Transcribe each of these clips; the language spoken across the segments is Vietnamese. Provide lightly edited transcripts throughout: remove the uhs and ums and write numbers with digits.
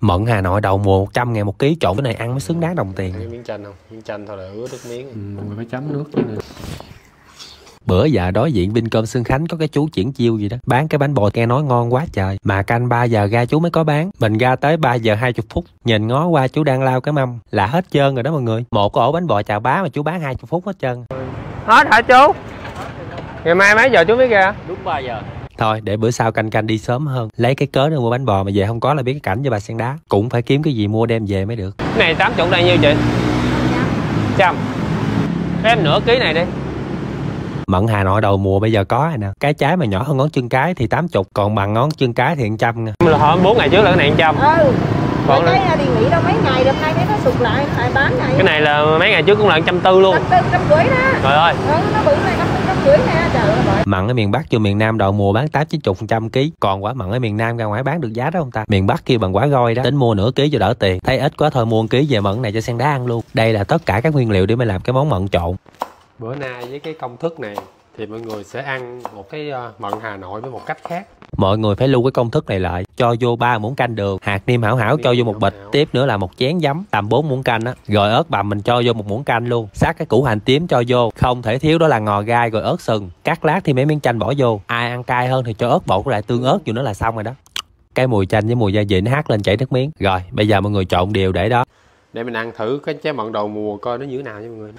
Mận Hà Nội đầu mùa 100.000 một ký, trộn cái này ăn mới xứng đáng đồng tiền. Cái miếng chanh không? Miếng chanh thôi là ứa nước miếng. Mọi người phải chấm nước chứ nè. Bữa giờ đối diện Vincom Xuân Khánh có cái chú Triển Chiêu gì đó bán cái bánh bò nghe nói ngon quá trời, mà canh 3 giờ ra chú mới có bán. Mình ra tới 3 giờ 20 phút nhìn ngó qua chú đang lao cái mâm là hết trơn rồi đó mọi người. Một cái ổ bánh bò chào bá mà chú bán 20 phút hết trơn. Hết hả chú? Ngày mai mấy giờ chú mới ra? Đúng 3 giờ. Thôi để bữa sau canh đi sớm hơn, lấy cái cớ để mua bánh bò mà về không có là biết cái cảnh cho bà Sen Đá. Cũng phải kiếm cái gì mua đem về mới được. Cái này 80 đây nhiêu chị? 100. Em nửa ký này đi. Mận Hà Nội đầu mùa bây giờ có rồi nè. Cái trái mà nhỏ hơn ngón chân cái thì 80, còn bằng ngón chân cái thì 100 nè. Là hôm 4 ngày trước là cái này 100. Còn cái đi nghỉ đâu mấy ngày hôm nay nó sụt lại phải bán này. Cái này là mấy ngày trước cũng là 140 luôn. 150 đó. Trời ơi. Nó bự này 150 nè, trời ơi. Mận ở miền Bắc vô miền Nam đầu mùa bán 80-90% ký, còn quả mận ở miền Nam ra ngoài bán được giá đó không ta? Miền Bắc kêu bằng quả goi đó, tính mua nửa ký cho đỡ tiền. Thấy ít quá thôi mua 1 ký về mận này cho Sen Đá ăn luôn. Đây là tất cả các nguyên liệu để mà làm cái món mận trộn. Bữa nay với cái công thức này thì mọi người sẽ ăn một cái mận Hà Nội với một cách khác. Mọi người phải lưu cái công thức này lại, cho vô 3 muỗng canh đường, hạt nêm hảo hảo cho vô một bịch, tiếp nữa là một chén giấm tầm 4 muỗng canh á, rồi ớt bằm mình cho vô 1 muỗng canh luôn, sát cái củ hành tím cho vô, không thể thiếu đó là ngò gai rồi ớt sừng, cắt lát thì mấy miếng chanh bỏ vô, ai ăn cay hơn thì cho ớt bột lại tương ớt vô nữa là xong rồi đó. Cái mùi chanh với mùi gia vị nó hắt lên chảy nước miếng. Rồi bây giờ mọi người trộn đều để đó. Để mình ăn thử cái trái mận đầu mùa coi nó như thế nào nha mọi người.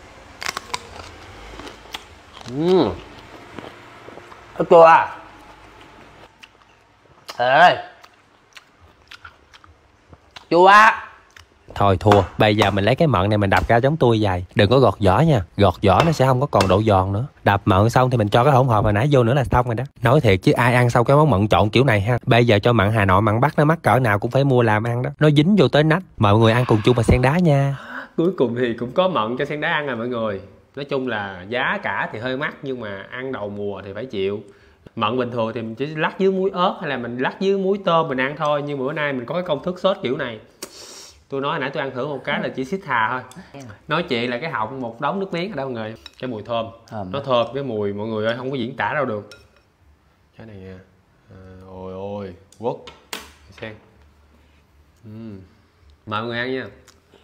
Ớt chua à. Ê, chua á. Thôi thua, bây giờ mình lấy cái mận này mình đập ra giống tôi vậy. Đừng có gọt vỏ nha, gọt vỏ nó sẽ không có còn độ giòn nữa. Đập mận xong thì mình cho cái hỗn hợp hồi nãy vô nữa là xong rồi đó. Nói thiệt chứ ai ăn sau cái món mận trộn kiểu này ha. Bây giờ cho mận Hà Nội mận Bắc nó mắc cỡ nào cũng phải mua làm ăn đó. Nó dính vô tới nách. Mời mọi người ăn cùng chung mà Sen Đá nha. Cuối cùng thì cũng có mận cho Sen Đá ăn rồi mọi người. Nói chung là giá cả thì hơi mắc nhưng mà ăn đầu mùa thì phải chịu. Mận bình thường thì mình chỉ lắc với muối ớt hay là mình lắc với muối tôm mình ăn thôi, nhưng bữa nay mình có cái công thức sốt kiểu này. Tôi nói hồi nãy tôi ăn thử một cái là chỉ xít thà thôi. Nói chị là cái họng một đống nước miếng ở đâu mọi người. Cái mùi thơm, nó thơm cái mùi mọi người ơi không có diễn tả đâu được. Cái này nha. Ôi ôi, quất. Xem. Mời mọi người ăn nha.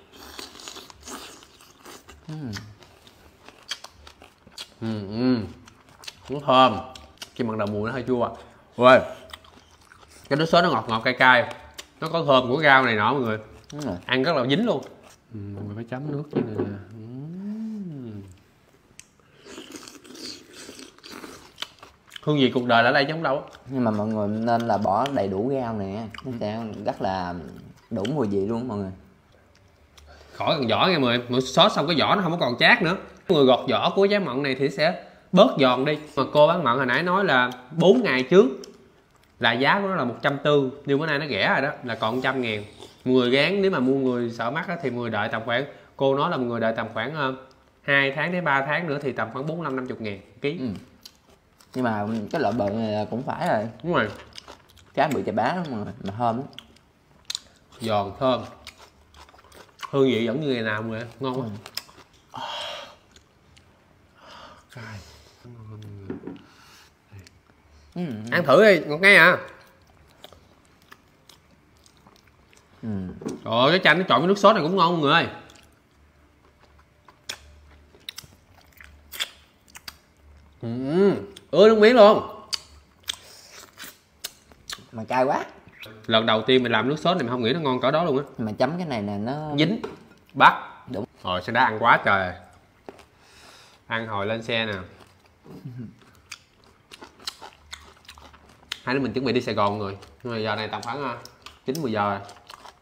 Nó thơm. Cái mận đầu mùa nó hơi chua. Ôi. Cái nước sốt nó ngọt ngọt cay cay. Nó có thơm của rau này nọ mọi người. Ăn rất là dính luôn. Mọi người phải chấm nước chứ nè. Hương vị cuộc đời ở đây chứ không đâu. Nhưng mà mọi người nên là bỏ đầy đủ rau nè, nó sẽ rất là đủ mùi vị luôn mọi người. Khỏi còn vỏ nha mọi người, sốt xong cái vỏ nó không có còn chát nữa. Mọi người gọt vỏ của trái mận này thì sẽ bớt giòn đi. Mà cô bán mận hồi nãy nói là 4 ngày trước là giá của nó là 140, nhưng bữa nay nó rẻ rồi đó, là còn 100.000. Mọi người gán, nếu mà mua người sợ mắc thì mọi người đợi tầm khoảng, cô nói là mọi người đợi tầm khoảng 2 tháng đến 3 tháng nữa thì tầm khoảng 45-50.000 ký. Nhưng mà cái loại bự này là cũng phải rồi. Đúng rồi. Trái bự chà bá đó mọi người, mà thơm lắm. Giòn thơm. Hương vị giống như ngày nào mọi người, ngon quá. Ăn thử đi, ngọt ngay à. Trời ơi, cái chanh nó trộn với nước sốt này cũng ngon mọi người ơi. Ứa nước miếng luôn. Mà cay quá. Lần đầu tiên mình làm nước sốt này mình không nghĩ nó ngon cỡ đó luôn á. Mà chấm cái này nè nó dính bắt. Đúng. Rồi Sen Đá ăn quá trời. Ăn hồi lên xe nè. Hai đứa mình chuẩn bị đi Sài Gòn rồi. Nhưng mà giờ này tầm khoảng 9-10 giờ rồi.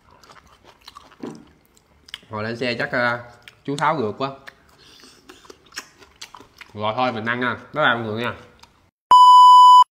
Hồi lên xe chắc chú Tháo gượt quá. Rồi thôi mình ăn nha. Bye bye mọi người nha.